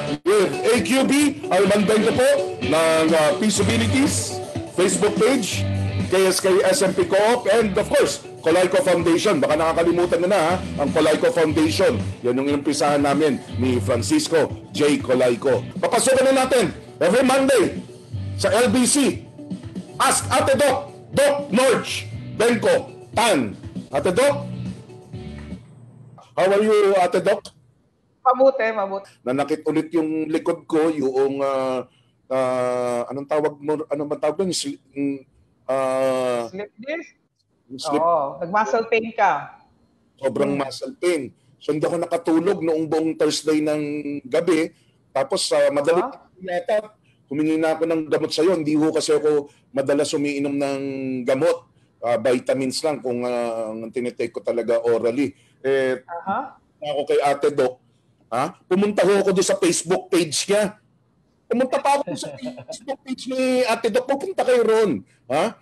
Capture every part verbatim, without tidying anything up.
with A Q B, Arman Bento po ng uh, Peaceabilities Facebook page, K S K S M P Co-op, and of course, Colayco Foundation. Baka nakakalimutan na na ha, ang Colayco Foundation. Yan yung inumpisahan namin ni Francisco J. Colayco. Papasukan na natin every Monday sa L B C. Ask Ate Doc, Doc Norge Benko Tan. Ate Doc, how are you, Ate Doc? Mabuti, mabuti. Nanakit ulit yung likod ko, yung uh, uh, anong tawag mo, ano ba tawag mo? Uh, slip disc? Slip. Oo, nag-muscle pain ka. Sobrang hmm. muscle pain. So hindi ako nakatulog noong buong Thursday ng gabi. Tapos uh, madali uh-huh. yata, humingi na ako ng gamot sa'yo. Hindi ko kasi ako madalas umiinom ng gamot. Uh, vitamins lang kung uh, ang tinitake ko talaga orally. Eh, uh-huh. ako kay Ate Doc, ha? Pumunta ho ako doon sa Facebook page niya. Pumunta pa ako sa Facebook page ni Ate Doc. Pupunta kayo ron. Ha?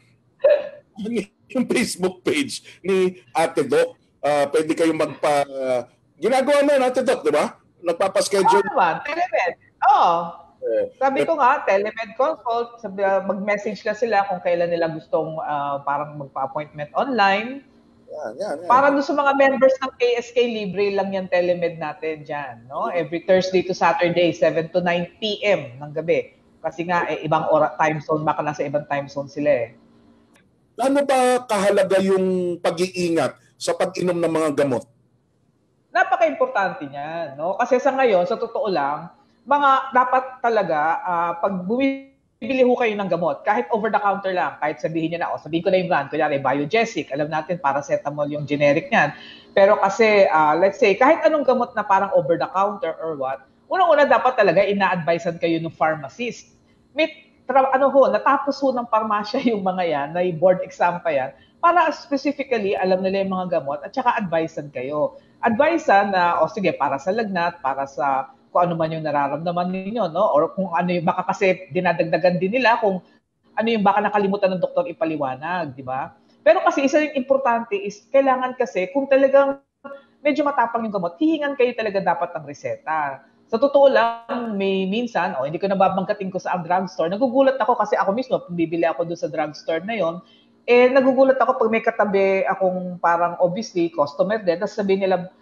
Yung Facebook page ni Ate Doc. Uh, pwede kayong magpa... Uh, ginagawa na Ate Doc, di ba? Nagpapaschedule. Oo naman. Telemed. Oo. Oh. Sabi ko nga, telemed consult. Sabi, uh, mag-message na sila kung kailan nila gustong uh, parang magpa-appointment online. Yan, yan, yan. Para doon sa mga members ng K S K, libre lang yung telemed natin dyan. No? Every Thursday to Saturday, seven to nine p m ng gabi. Kasi nga, eh, ibang ora, time zone, baka nasa ibang time zone sila eh. Ano ba kahalaga yung pag-iingat sa pag-inom ng mga gamot? Napaka-importante niyan. No? Kasi sa ngayon, sa totoo lang, mga dapat talaga, uh, pag bumibili ho kayo ng gamot, kahit over-the-counter lang, kahit sabihin niyo na, o sabihin ko na yung brand, kunyari, Biogesic, alam natin, paracetamol yung generic niyan. Pero kasi, uh, let's say, kahit anong gamot na parang over-the-counter or what, unang-una dapat talaga, ina-advisean kayo ng pharmacist. May, ano ho, natapos ho ng parmasya yung mga yan, na board exam pa yan, para specifically, alam nila yung mga gamot, at saka advisean kayo. Advisean na, o sige, para sa lagnat, para sa kung ano man yung nararamdaman ninyo, no? Or kung ano yung, baka kasi dinadagdagan din nila kung ano yung baka nakalimutan ng doktor ipaliwanag, di ba? Pero kasi isa yung importante is, kailangan kasi, kung talagang medyo matapang yung gamot, hihingan kayo talaga dapat ng reseta. Sa totoo lang, may minsan, o hindi ko nababangkatin ko sa drugstore, nagugulat ako kasi ako mismo, bibili ako doon sa drugstore na yon, eh, nagugulat ako pag may katabi akong parang obviously customer din, tapos sabihin nila,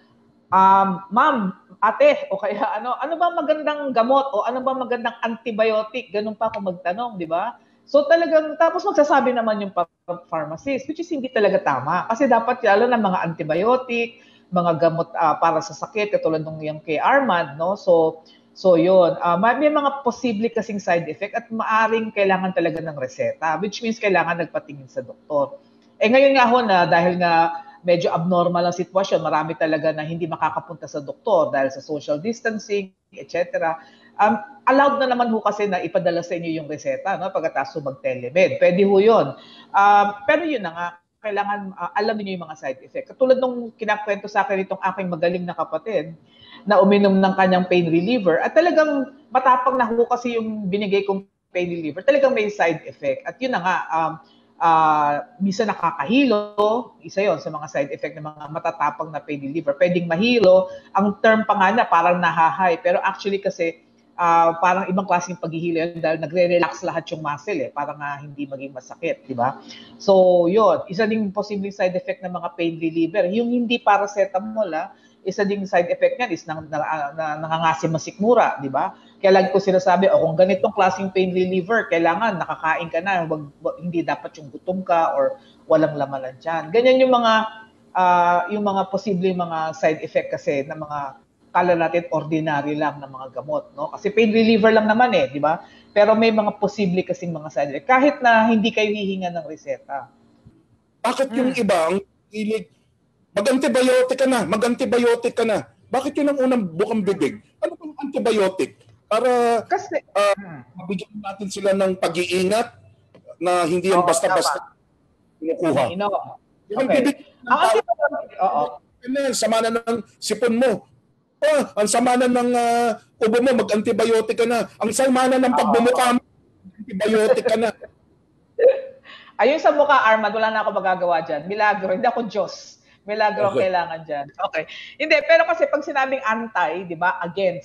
um, ma'am, ate, o kaya ano, ano ba magandang gamot o ano ba magandang antibiotic? Ganun pa ako magtanong, di ba? So talagang, tapos magsasabi naman yung pharmacist, which is hindi talaga tama. Kasi dapat lalo ng mga antibiotic, mga gamot uh, para sa sakit, katulad ng yung kay Armand, no? So, so yun. Uh, may mga posible kasing side effect at maaring kailangan talaga ng reseta, which means kailangan nagpatingin sa doktor. Eh ngayon nga ho na, dahil nga medyo abnormal ang sitwasyon, marami talaga na hindi makakapunta sa doktor dahil sa social distancing, et cetera. Um, allowed na naman ho kasi na ipadala sa inyo yung reseta, no? Pagkatapos mag-telemed. Pwede ho yun. Um, pero yun na nga, kailangan uh, alam niyo yung mga side effect. Katulad nung kinakwento sa akin itong aking magaling na kapatid na uminom ng kanyang pain reliever at talagang matapang na ho kasi yung binigay kong pain reliever, talagang may side effect. At yun na nga, um, Uh, minsan nakakahilo, isa yon sa mga side effect ng mga matatapang na pain reliever. Pwedeng mahilo, ang term pa nga na parang nahahay, pero actually kasi uh, parang ibang klaseng paghihilo yun dahil nagre-relax lahat yung muscle eh, para nga hindi maging masakit, di ba? So yun, isa ding posibleng side effect ng mga pain reliever, yung hindi paracetamol ah, isa ding side effect niyan is nang, na, na, na, nangangasim masikmura, di ba? Kaya lagi ko sinasabi, o oh, kung ganitong klaseng pain reliever, kailangan nakakain ka na, wag, wag, hindi dapat yung gutom ka or walang lamanan dyan. Ganyan yung mga uh, yung mga posibleng mga side effect kasi ng mga kala natin ordinary lang ng mga gamot, no? Kasi pain reliever lang naman eh, di ba? Pero may mga posible kasing mga side effect kahit na hindi kayo hihinga ng reseta. Bakit yung hmm. iba ang hilig mag-antibiotic ka na, mag-antibiotic ka na? Bakit yun ang unang bukang bibig? Ano bang antibiotic? Para kasi uh, mabigyan natin sila ng pag-iingat na hindi yan basta-basta kinukuha. Okay. Ang antibiotic, oo. Sama na ng sipon mo. Oh, ang sama na ng uh, ubo mo, mag-antibiotic ka na. Ang sama na ng pagbumuka mo, antibiotic ka na. Ayun sa mukha, Armand, wala na ako magagawa dyan. Milagro, hindi ako Diyos. Milagro okay. Kailangan dyan. Okay. Hindi, pero kasi pag sinabing anti, di ba, against,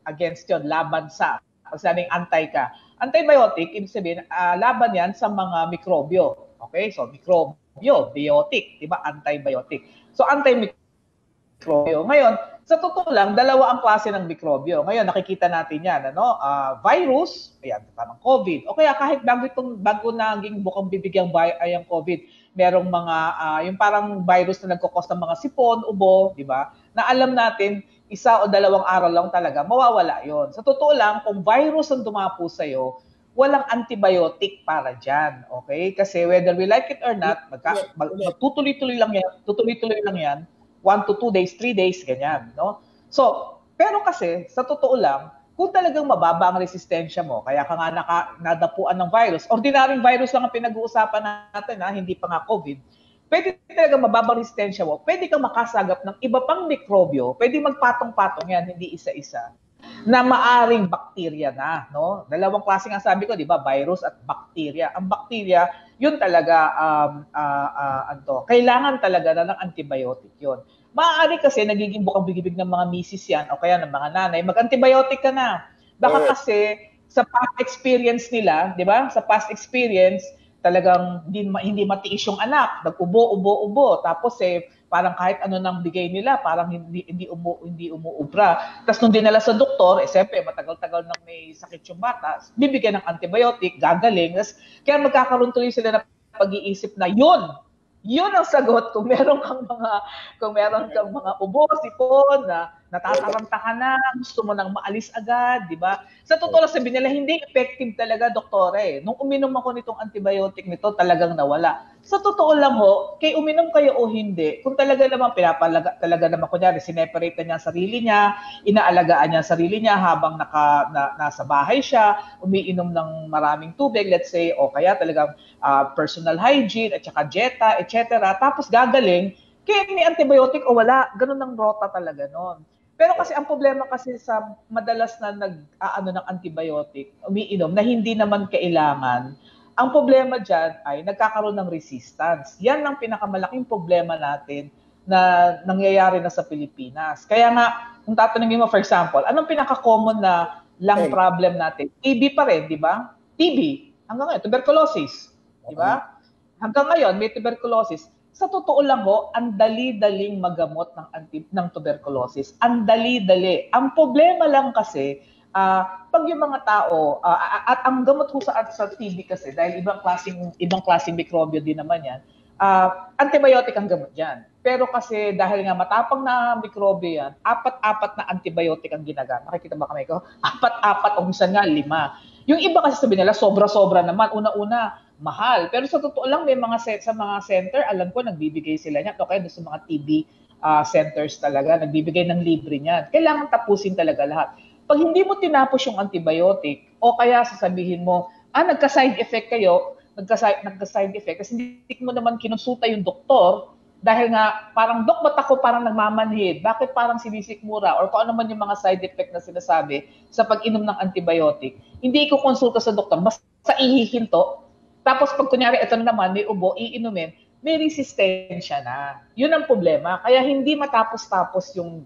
against yon, laban sa. Pag sabing anti ka. Antibiotic, ibig sabihin, uh, laban yan sa mga mikrobyo. Okay? So, mikrobyo, biotic, di ba? Antibiotic. So, anti-mikrobyo. Ngayon, sa totoo lang, dalawa ang klase ng mikrobyo. Ngayon, nakikita natin yan, ano? Uh, virus, ayan, parang COVID. O kaya kahit bago itong, bago naging bukang bibigyang ay ang COVID, merong mga, uh, yung parang virus na nagkukos ng mga sipon, ubo, di ba? Na alam natin, isa o dalawang araw lang talaga, mawawala yon. Sa totoo lang, kung virus ang dumapo sa'yo, walang antibiotic para dyan. Okay? Kasi whether we like it or not, magka, mag, magtutuloy-tuloy lang yan, tutuloy-tuloy lang yan, one to two days, three days, ganyan. No? So, pero kasi, sa totoo lang, kung talagang mababa ang resistensya mo, kaya ka nga naka, nadapuan ng virus, ordinaryong virus lang ang pinag-uusapan natin, ha? Hindi pa nga COVID, pwede talaga mababang resistensya mo, pwede kang makasagap ng iba pang mikrobyo, pwede magpatong-patong yan, hindi isa-isa, na maaring bakterya na, no? Dalawang klase nga sabi ko, di ba? Virus at bakterya. Ang bakterya, yun talaga, um, uh, uh, anto, kailangan talaga na ng antibiotic yun. Maaari kasi nagiging bukang-bigibig ng mga misis yan, o kaya ng mga nanay, mag-antibiotic ka na. Baka kasi, sa past experience nila, di ba? Sa past experience, talagang hindi, hindi matiis yung anak, nag-ubo, ubo, ubo. Tapos eh, parang kahit ano nang bigay nila, parang hindi hindi umu hindi umuubra. Tapos nung dinala sa doktor, eh siyempre matagal-tagal nang may sakit yung bata, bibigyan ng antibiotic, gagaling. Tapos, kaya magkakaroon tuloy sila ng pag-iisip na yun, yun ang sagot kung meron kang mga kung meron kang mga ubo, sipon na natataranta ka na, gusto mo nang maalis agad, di ba? Sa totoo lang sabihin nila, hindi effective talaga, doktore. Nung uminom ako nitong antibiotic nito, talagang nawala. Sa totoo lang ho, kay uminom kayo o hindi, kung talaga naman pinapalaga, talaga naman kunyari, sineparate na niya ang sarili niya, inaalagaan niya ang sarili niya habang naka, na, nasa bahay siya, umiinom ng maraming tubig, let's say, o kaya talagang uh, personal hygiene, at saka dieta, et cetera. Tapos gagaling, kaya may antibiotic o wala, ganun ang rota talaga nun. Pero kasi ang problema kasi sa madalas na nag-aano ng antibiotic, umiinom, na hindi naman kailangan, ang problema dyan ay nagkakaroon ng resistance. Yan ang pinakamalaking problema natin na nangyayari na sa Pilipinas. Kaya nga, kung tatanungin mo, for example, anong pinaka-common na lung problem natin? T B pa rin, di ba? T B. Hanggang ngayon, tuberculosis. Di ba? Hanggang ngayon, may tuberculosis. Sa totoo lang ho, ang dali-daling magamot ng, anti, ng tuberculosis. Ang dali-dali. Ang problema lang kasi, uh, pag yung mga tao, uh, at ang gamot ho sa, sa T B kasi, dahil ibang klaseng, ibang klaseng mikrobyo din naman yan, uh, antibiotic ang gamot dyan. Pero kasi dahil nga matapang na mikrobyo yan, apat-apat na antibiotic ang ginagamit. Makikita ba kami ko? Apat-apat o minsan nga lima. Yung iba kasi sabi nila, sobra-sobra naman. Una-una, mahal. Pero sa totoo lang, may mga set, sa mga center, alam ko, nagbibigay sila niyan. O kaya sa mga T B uh, centers talaga, nagbibigay ng libre niyan. Kailangan tapusin talaga lahat. Pag hindi mo tinapos yung antibiotic, o kaya sasabihin mo, ah, nagka-side effect kayo, nagka-side, nagka-side effect, kasi hindi mo naman kinonsulta yung doktor, dahil nga, parang, Dok, ba't ako parang nagmamanhid? Bakit parang sinisikmura? Or kung ano man yung mga side effect na sinasabi sa pag-inom ng antibiotic, hindi ko konsulta sa doktor, basta ihihinto. Tapos pag kunyari, ito na naman, may ubo, iinumin, may resistensya na. Yun ang problema. Kaya hindi matapos-tapos yung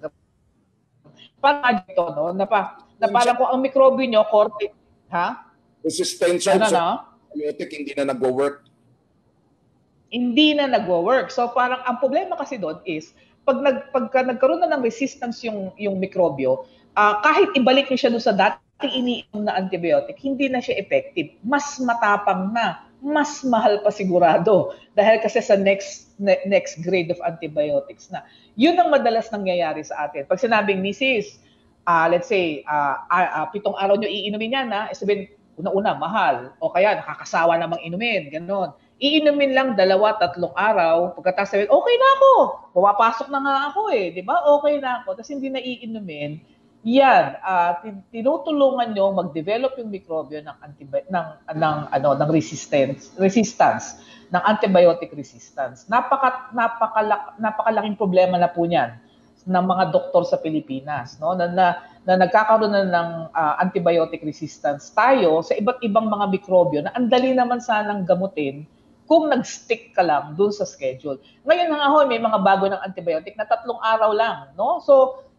parang ito, no? Na, pa, na parang kung ang mikrobyo nyo, korte, ha? Resistensya ano, sa no? antibiotic, hindi na nag-work. Hindi na nagwo-work. So parang ang problema kasi doon is pag nag pagka nagkaroon na ng resistance yung yung mikrobyo, uh, kahit ibalik niyo siya doon sa dating iniinom na antibiotic, hindi na siya effective. Mas matapang na, mas mahal pa sigurado dahil kasi sa next ne, next grade of antibiotics na. Yun ang madalas nangyayari sa atin. Pag sinabing misis, uh, let's say uh, uh, uh, pitong araw niyo iinumin yan, na sabihin una-una mahal o kaya nakakasawa namang inumin, gano'n. Iinumin lang dalawa, tatlong araw, pagkatapos sabihin, okay na ako, pumapasok na nga ako eh, di ba? Okay na ako, tapos hindi na iinumin, yan, uh, tinutulungan nyo mag-develop yung mikrobyo ng, antibi- ng, ng, ano, ng resistance, resistance, ng antibiotic resistance. Napaka, napaka, napakalaking problema na po niyan ng mga doktor sa Pilipinas, no? na, na, na nagkakaroon na ng uh, antibiotic resistance tayo sa iba't ibang mga mikrobyo na ang dali naman sanang gamutin kung nag-stick ka lang dun sa schedule. Ngayon nga ho, may mga bago ng antibiotic na tatlong araw lang, no? So,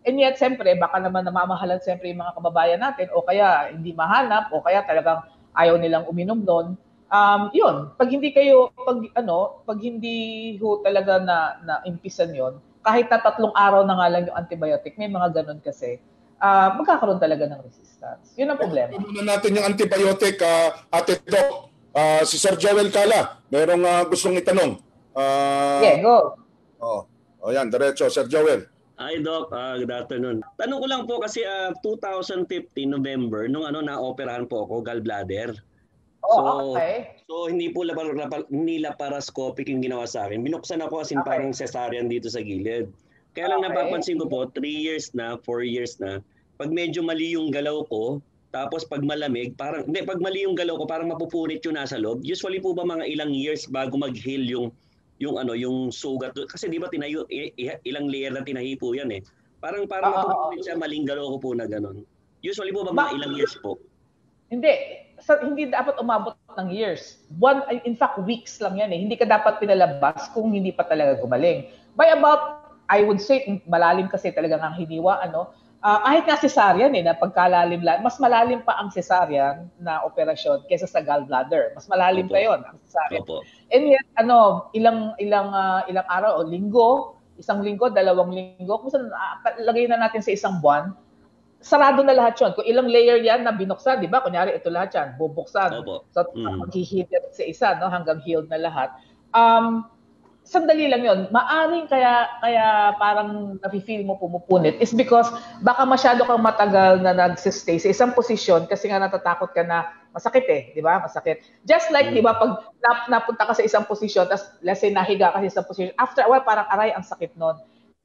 And yet, siyempre, baka naman namamahalan siyempre yung mga kababayan natin o kaya hindi mahanap o kaya talagang ayaw nilang uminom doon. Um, yun, pag hindi kayo, pag ano, pag hindi ho talaga na, na impisan yon, kahit na tatlong araw na nga lang yung antibiotic, may mga ganun kasi, uh, magkakaroon talaga ng resistance. Yun ang problema. Muna natin yung antibiotic, uh, Ate Doc. Uh, si Sir Joel Cala, merong uh, gustong itanong. Uh, yeah, go. Oh, oh yan, diretso, Sir Joel. Hi Doc, uh, good afternoon. Tanong ko lang po kasi uh, two thousand fifteen November nung ano na-operahan po ako gallbladder. Oh, so, okay. So hindi po lapar, lapar, hindi laparoscopic yung ginawa sa akin. Binuksan ako kasi okay. Parang cesarean dito sa gilid. Kaya lang okay. Napapansin ko po, three years na, four years na, pag medyo mali yung galaw ko, tapos pag malamig, parang hindi pag mali yung galaw ko, parang mapupunit yung nasa loob. Usually po ba mga ilang years bago mag-heal yung yung ano, yung sugat kasi di ba tinayo ilang layer na tinahi po yan eh. Parang parang uh, mapupunit siya maling galaw ko po na ganun. Usually po ba mga ma- ilang years po? Hindi, so, hindi dapat umabot ng years. One, in fact, weeks lang yan eh. Hindi ka dapat pinalabas kung hindi pa talaga gumaling. By about, I would say, malalim kasi talaga ang hiniwa, ano, uh, kahit nga cesarean eh, na pagkalalim lang, mas malalim pa ang cesarean na operasyon kaysa sa gallbladder. Mas malalim Opo. Pa yon ang cesarean. Opo. And yet, ano, ilang, ilang, uh, ilang araw o linggo, isang linggo, dalawang linggo, kung saan, uh, lagay na natin sa isang buwan, sarado na lahat yun. Kung ilang layer yan na binuksan, di ba? Kunyari, ito lahat yan, bubuksan. Opo. So, mm. mag-heal sa isa, no? Hanggang healed na lahat. Um, sandali lang yun. Maaring kaya, kaya parang nafe-feel mo pumupunit is because baka masyado kang matagal na nag-stay sa isang posisyon kasi nga natatakot ka na masakit eh, di ba? Masakit. Just like, mm. di ba, pag nap- napunta ka sa isang posisyon, tapos let's say nahiga ka sa isang posisyon, after a while, parang aray, ang sakit nun.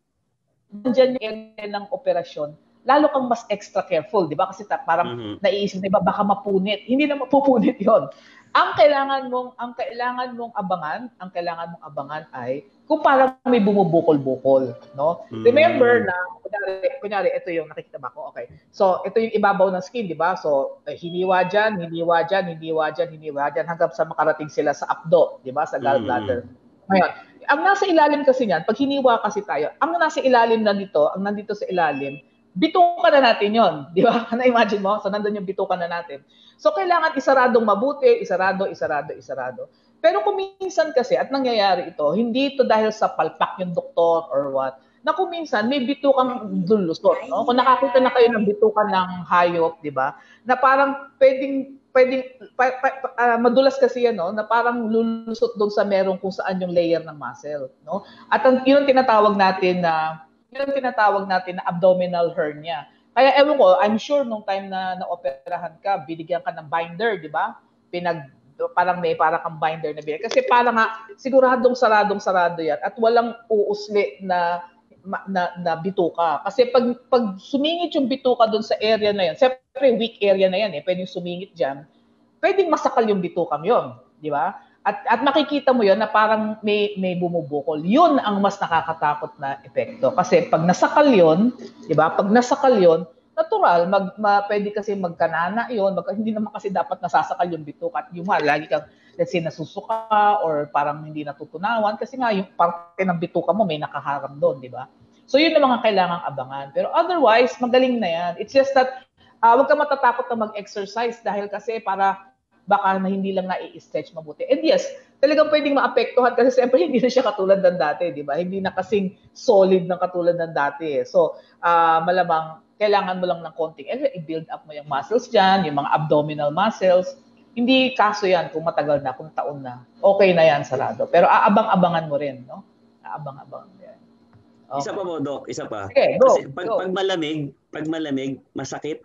Nandiyan yung area ng operasyon, lalo kang mas extra careful, di ba? Kasi ta- parang mm-hmm. naiisip, di ba, baka mapunit. Hindi na mapupunit yon. Ang kailangan mong, ang kailangan mong abangan, ang kailangan mong abangan ay kung parang may bumubukol-bukol, no? Mm-hmm. Remember na, kunyari, kunyari, ito yung nakikita ba ko? Okay. So, ito yung ibabaw ng skin, di ba? So, eh, hiniwa dyan, hiniwa dyan, hiniwa dyan, hiniwa dyan, hanggang sa makarating sila sa abdo, di ba? Sa gallbladder. Mm-hmm. Ngayon, ang nasa ilalim kasi niyan, pag hiniwa kasi tayo, ang nasa ilalim na dito, ang nandito sa ilalim, bitukan na natin yon, di ba? Na-imagine mo? So, nandun yung bitukan na natin. So, kailangan isaradong mabuti, isarado, isarado, isarado. Pero kung minsan kasi, at nangyayari ito, hindi ito dahil sa palpak yung doktor or what, na kung minsan may bitukang lulusot. No? Kung nakakita na kayo ng bitukan ng hayop, di ba? Na parang pwedeng, pwedeng pa, pa, pa, uh, madulas kasi yan, no? Na parang lulusot doon sa merong kung saan yung layer ng muscle. No? At ang, yun ang tinatawag natin na yun ang tinatawag natin na abdominal hernia. Kaya ewan ko, I'm sure nung time na na-operahan ka, binigyan ka ng binder, di ba? Pinag, parang may parang kang binder na binigyan. Kasi parang nga, siguradong saradong-sarado yan at walang uusli na, na, na bituka. Kasi pag, pag sumingit yung bituka doon sa area na yan, siyempre weak area na yan eh, pwedeng sumingit dyan, pwedeng masakal yung bitukam yun, di ba? At, at makikita mo yon na parang may, may bumubukol. Yun ang mas nakakatakot na epekto. Kasi pag nasakal yun, di ba? Pag nasakal yun, natural, mag, ma, pwede kasi magkanana yun. Mag, hindi naman kasi dapat nasasakal yung bituka. At yung nga, lagi kang, let's say, nasusuka or parang hindi natutunawan. Kasi nga, yung parte ng bituka mo may nakaharang doon, di ba? So yun ang mga kailangang abangan. Pero otherwise, magaling na yan. It's just that, uh, huwag ka matatakot na mag-exercise dahil kasi para baka na hindi lang na-i-stretch mabuti. And yes, talagang pwedeng maapektuhan kasi siyempre hindi na siya katulad ng dati, di ba? Hindi na kasing solid ng katulad ng dati. Eh. So, uh, malamang kailangan mo lang ng konting, eh, i-build up mo yung muscles dyan, yung mga abdominal muscles. Hindi kaso yan kung matagal na, kung taon na. Okay na yan, sarado. Pero aabang-abangan mo rin, no? Aabang-abangan mo yan. Okay. Isa pa mo, Doc. Isa pa. Okay, go. Kasi pag, go. pag malamig, pag malamig, masakit.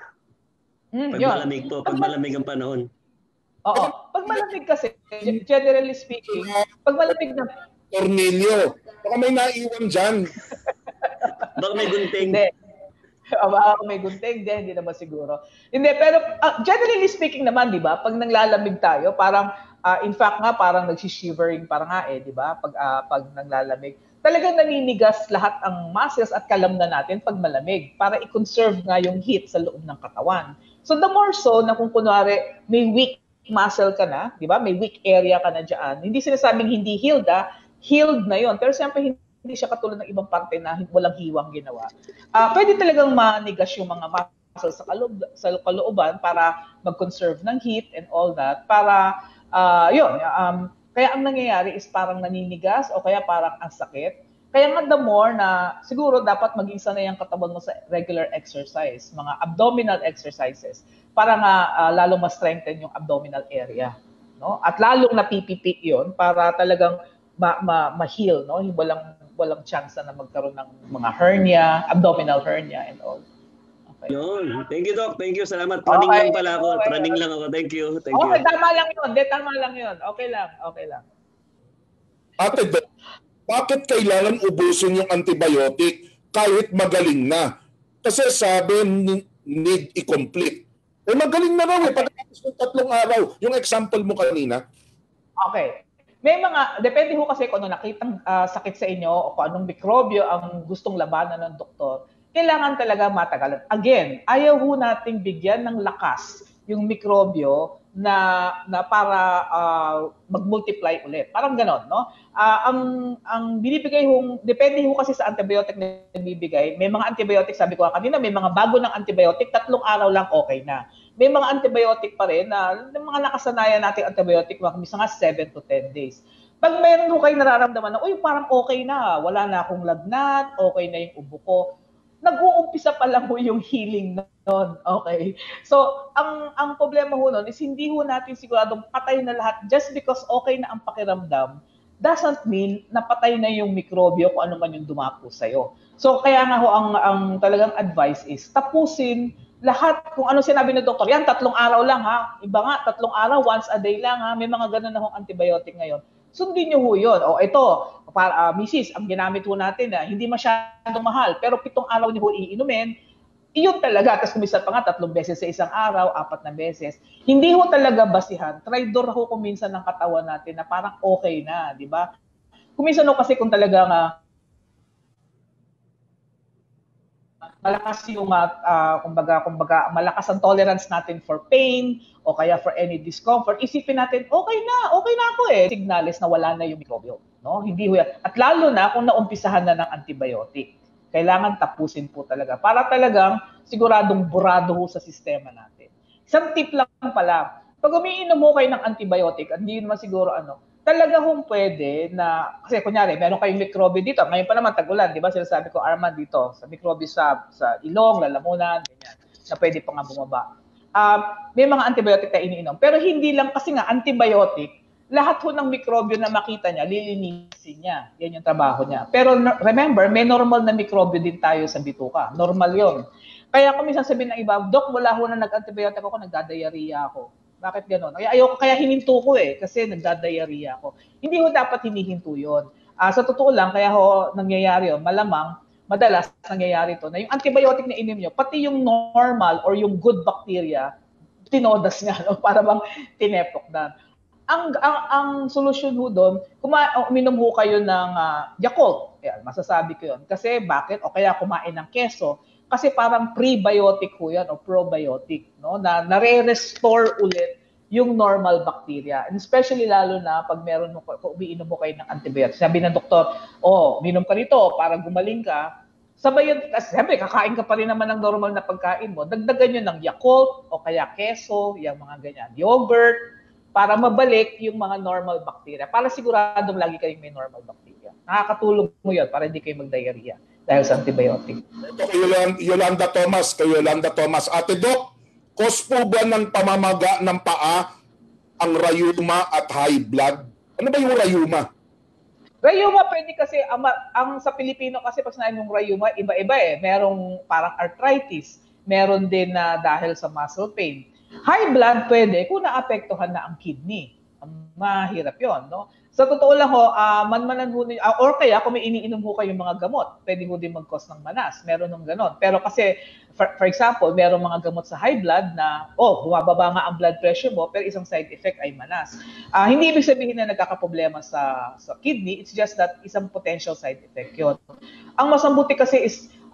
Mm, pag yun. malamig po, pag malamig ang panahon. Oo. Pag malamig kasi, generally speaking, pag malamig na... Tornilyo. Baka may naiwan dyan. Baka may gunting. Hindi. Baka may gunting. Hindi, hindi naman siguro. Hindi, pero uh, generally speaking naman, di ba, pag nanglalamig tayo, parang, uh, in fact nga, parang nagsishivering parang nga eh, di ba, pag, uh, pag nanglalamig. Talagang naninigas lahat ang muscles at kalamnan natin pag malamig para i-conserve nga yung heat sa loob ng katawan. So the more so na kung kunwari may weak muscle ka na, di ba? May weak area ka na dyan. Hindi sinasabing hindi healed, ah. Healed na yon. Pero siyempre, hindi siya katulad ng ibang parte na walang hiwang ginawa. Uh, pwede talagang manigas yung mga muscles sa, kaloob, sa kalooban para mag-conserve ng heat and all that. Para, uh, yun, um, kaya ang nangyayari is parang naninigas o kaya parang ang sakit. Kaya nga the more na siguro dapat maging sanay ang katawan mo sa regular exercise, mga abdominal exercises, para nga uh, lalong ma-strengthen yung abdominal area. No? At lalong napipipit yun para talagang ma- ma- ma-heal, no? Walang, walang chance na magkaroon ng mga hernia, abdominal hernia and all. Okay. Yun. Thank you, Doc. Thank you. Salamat. Running okay. lang pala ako. Okay. Running lang ako. Thank you. Thank okay, you. tama lang yun. De, tama lang yun. Okay lang. Okay lang. Ate Doc, bakit kailangan ubusin yung antibiotic kahit magaling na? Kasi sabi, need i-complete. Eh magaling na raw eh, pagkatapos ng tatlong araw. Yung example mo kanina. Okay. May mga, depende ho kasi kung ano nakitang uh, sakit sa inyo o kung anong mikrobyo ang gustong labanan ng doktor, kailangan talaga matagalan. Again, ayaw ho nating bigyan ng lakas yung mikrobyo na na para uh, mag-multiply ulit. Parang ganon, no? Uh, ang ang binibigay hong depende ho kasi sa antibiotic na binibigay. May mga antibiotic, sabi ko kanina, may mga bago ng antibiotic, tatlong araw lang okay na. May mga antibiotic pa rin na mga nakasanayan nating antibiotic, mga minsan nga seven to ten days. Pag meron ho kayo nararamdaman na, uy, parang okay na, wala na akong lagnat, okay na yung ubo ko, nag-uumpisa pa lang ho yung healing noon. Okay? So, ang ang problema ho noon is hindi ho natin siguradong patay na lahat just because okay na ang pakiramdam doesn't mean na patay na yung mikrobyo kung ano man yung dumapo sa'yo. So, kaya nga ho ang, ang talagang advice is tapusin lahat kung ano sinabi ng doktor. Yan, tatlong araw lang ha. Iba nga, tatlong araw, once a day lang ha. May mga ganun na hong antibiotic ngayon. Sundin nyo ho yun. O ito, para, uh, misis, ang ginamit ho natin na hindi masyadong mahal, pero pitong araw nyo ho iinumin, iyon talaga. Tapos kumisan pa nga tatlong beses sa isang araw, apat na beses. Hindi ho talaga basihan. Traidor ho kuminsan ng katawan natin na parang okay na, di ba? Kuminsan ho kasi kung talaga nga malakas yung uh, kumbaga kumbaga malakas ang tolerance natin for pain o kaya for any discomfort, isipin natin okay na okay na ako eh, signals na wala na yung mikrobyo, no? Hindi ho yan. At lalo na kung naumpisahan na ng antibiotic, kailangan tapusin po talaga para talagang siguradong burado ho sa sistema natin. Isang tip lang pala, pag umiinom mo kayo ng antibiotic, hindi naman siguro ano, talaga hong pwede na, kasi kunyari, meron kayong mikrobyo dito. Ngayon pa naman tag-ulan, di ba? Sinasabi ko, Arman dito, sa mikrobyo sa, sa ilong, lalamunan, ganyan, na pwede pa nga bumaba. Uh, may mga antibiotic na iniinom. Pero hindi lang kasi nga antibiotic, lahat ho ng mikrobyo na makita niya, lilinisin niya. Yan yung trabaho niya. Pero remember, may normal na mikrobyo din tayo sa bituka. Normal yon. Kaya kung minsan sabihin ng iba, Dok, wala ho na nag-antibiotic ako, nagdadiarrhea ako. Bakit gano'n? Kaya ayoko, kaya hininto ko eh, kasi nagdadiarrhea ako. Hindi ho dapat hinihinto yun. Uh, sa totoo lang, kaya ho nangyayari yun, malamang, madalas nangyayari to na yung antibiotic na inim nyo, pati yung normal or yung good bacteria, tinodas niya, no? Para bang tinepok na. Ang, ang, ang solusyon ho doon, kuma- uminom ho kayo ng uh, Yakult. Yan, masasabi ko yun. Kasi bakit? O kaya kumain ng keso. Kasi parang prebiotic ho yan o probiotic, no? Na nare-restore ulit yung normal bacteria. And especially lalo na pag meron mo, kung umiinom mo kayo ng antibiotic. Sabi ng doktor, oh, uminom ka nito para gumaling ka. Sabay yun, kasi siyempre, kakain ka pa rin naman ng normal na pagkain mo. Dagdagan nyo ng Yakult o kaya keso, yung mga ganyan, yogurt, para mabalik yung mga normal bacteria. Para siguradong lagi kayong may normal bacteria. Nakakatulong mo yun para hindi kayo mag-diarrhea dahil sa antibiotic. Ito kay Yolanda Thomas, kay Yolanda Thomas. Ate Doc, cause po ba ng pamamaga ng paa ang rayuma at high blood? Ano ba yung rayuma? Rayuma pwede kasi, ang, ang sa Pilipino kasi pag sinabi yung rayuma, iba-iba eh. Merong parang arthritis. Meron din na dahil sa muscle pain. High blood pwede kung naapektuhan na ang kidney. Mahirap yon, no? Sa totoo lang ho, uh, manmanan ho ninyo, uh, or kaya kung may iniinom ho kayong mga gamot, pwede ho din mag-cause ng manas. Meron ng ganon. Pero kasi, for, for example, meron mga gamot sa high blood na, oh, bumababa nga ang blood pressure mo, pero isang side effect ay manas. Uh, hindi ibig sabihin na nagkakaproblema sa, sa kidney, it's just that isang potential side effect yun. Ang masambuti kasi is,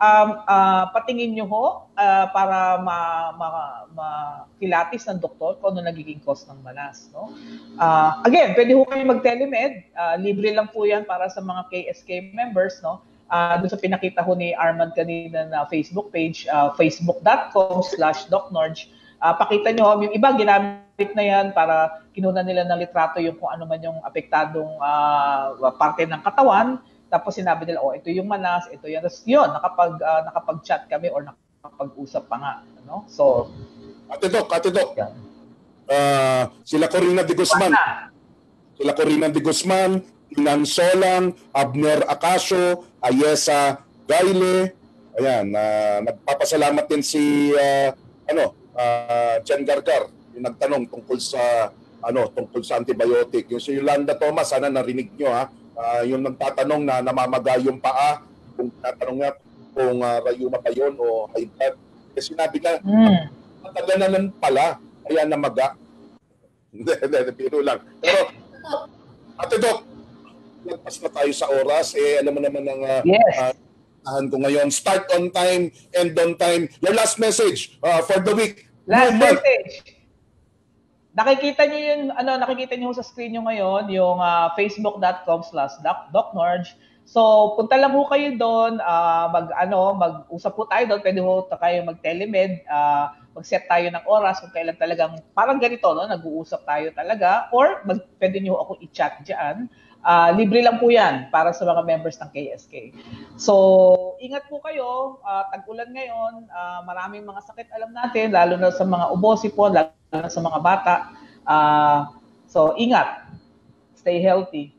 um, uh, patingin nyo ho uh, para ma, ma, makilatis ng doktor kung ano nagiging cause ng malas. No? Uh, again, pwede ho kayo mag-telemed. Uh, libre lang po yan para sa mga K S K members. No? Uh, doon sa pinakita ho ni Armand kanina na Facebook page, uh, facebook.com slash docnorge. Uh, pakita nyo, yung iba ginamit na yan para kinunan nila ng litrato yung kung ano man yung apektadong uh, parte ng katawan. Tapos sinabi nila, oh, ito yung manas, ito yan. Tapos yun, nakapag, uh, nakapag-chat kami or nakapag-usap pa nga. Ano? So, Ate Doc, Ate Doc. Uh, sila Corina de Guzman. Sila Corina de Guzman, Inan Solang, Abner Acacio, Ayesa Gaile. Ayan, uh, nagpapasalamat din si, uh, ano, uh, Jen Gargar, yung nagtanong tungkol sa, ano, tungkol sa antibiotic. Yung si Yolanda Thomas, sana narinig nyo, ha? Uh, yung nagtatanong na namamaga yung paa, kung tatanong nga kung uh, rayuma ba yun o high blood. Kasi sinabi na, mm. matagananan pala, kaya namaga. Hindi, hindi, biro lang. Pero, Ate Doc, lagpas na tayo sa oras. Eh, alam mo naman ang uh, yes. uh, ko ngayon. Start on time, end on time. Your last message uh, for the week. Last no message. Nakikita niyo yun, ano, nakikita niyo sa screen niyo ngayon, yung uh, facebook.com slash docnorge. So, punta lang po kayo doon, uh, mag, ano, mag-usap po tayo doon, pwede po kayo mag-telemed, uh, mag-set tayo ng oras kung kailan talagang, parang ganito, no? Nag-uusap tayo talaga, or mag, pwede niyo ako i-chat dyan. Uh, libre lang po yan para sa mga members ng K S K. So, ingat po kayo. Uh, tag-ulan ngayon. Uh, maraming mga sakit alam natin, lalo na sa mga obosipon, lalo na sa mga bata. Uh, so, ingat. Stay healthy.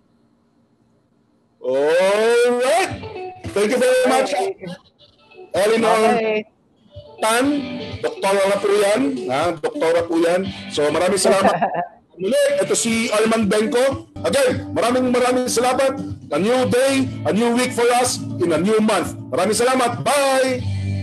Alright. Thank you very much. Eleanor Okay. Tan, doktora na po yan. Ha? Doktora po yan. So, maraming salamat. Muli, ito si Armand Benco. Again, maraming maraming salamat. A new day, a new week for us in a new month. Maraming salamat. Bye!